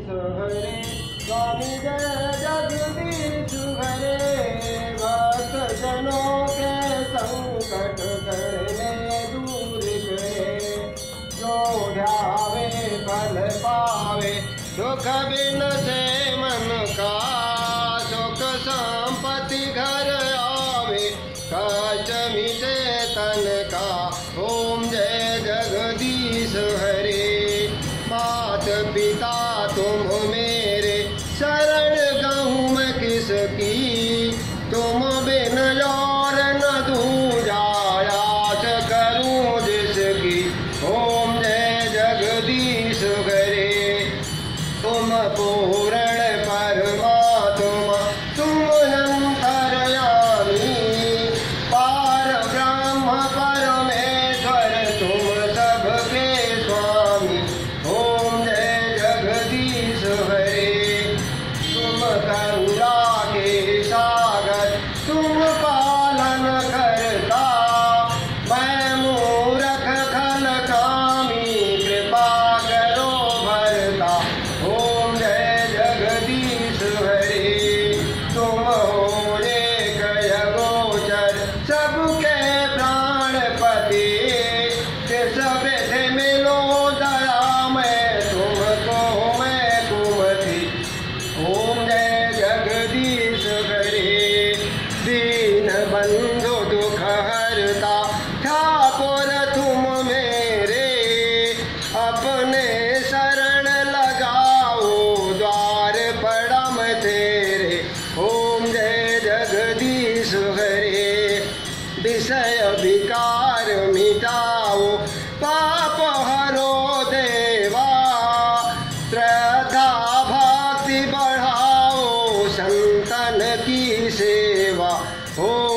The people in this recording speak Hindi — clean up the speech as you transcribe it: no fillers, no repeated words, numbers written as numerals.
हरे। स्वामी जय जगदीश हरे। भक्त जनों के संकट करने दूर करे। जो ध्यावे फल पावे सुख बिन से मन का। सुख संपत्ति घर आवे कष्ट मिटे तन का। ओम जय जगदीश हरे। मात पिता तुम मेरे शरण गहूँ मैं किसकी। तुम बिन और न दूजा आस करूँ जिसकी। ओम जय जगदीश हरे। तुम पूर्ण परमात्मा तुम अंतर्यामी। पार ब्रह्म परमेश्वर तुम सबके स्वामी। ओम जय जगदीश हरे। तुम करुणा के सागर तुम पालन करता। मैं मूर्ख खल कामी कृपा करो भरता। ओम जय जगदीश हरे। तुम हो एक गोचर सबके प्राणपति। किस विधि मिलो दया मैं तुमको मैं कुमति। ओम जय जगदीश हरे। दीन बंधु दुख हरता ठाकुर तुम मेरे। अपने शरण लगाओ द्वार पड़म तेरे। ओम जय जगदीश हरे। विषय विकार मिटाओ पाप हरो देवा। श्रद्धा भक्ति बढ़ाओ संतन की सेवा। ओम